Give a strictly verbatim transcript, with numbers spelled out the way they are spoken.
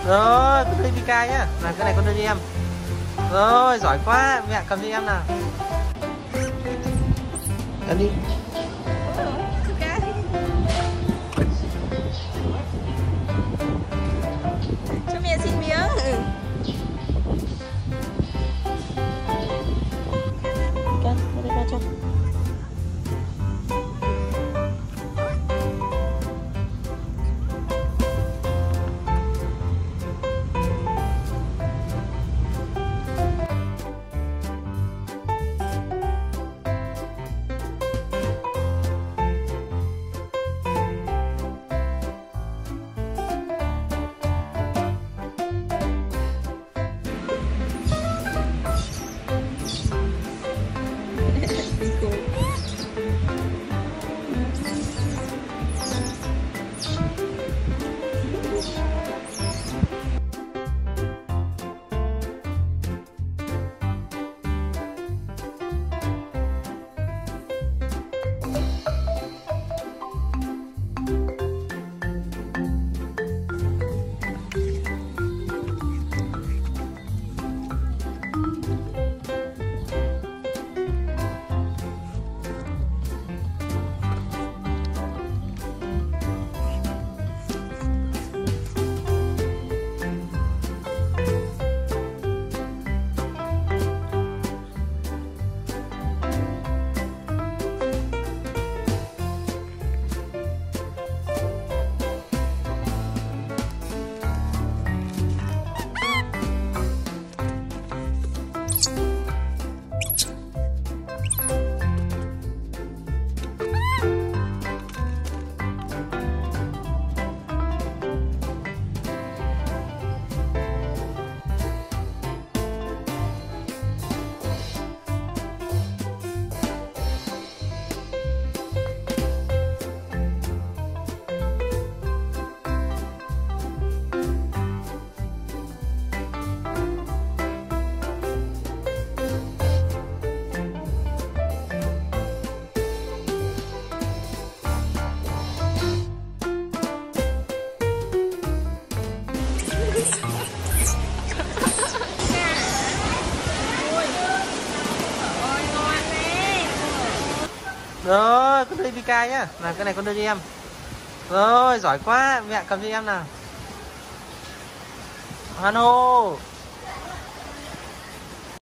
Rồi, con đưa Pika nhá. Là cái này con đưa cho em. Rồi, giỏi quá, mẹ cầm cho em nào. Cầm đi. Cho mẹ xin miếng. Ừ. Con, con đây cho. Rồi, con đưa Pika nhá. Là cái này con đưa cho em. Rồi, giỏi quá, mẹ cầm cho em nào. Hoan hô.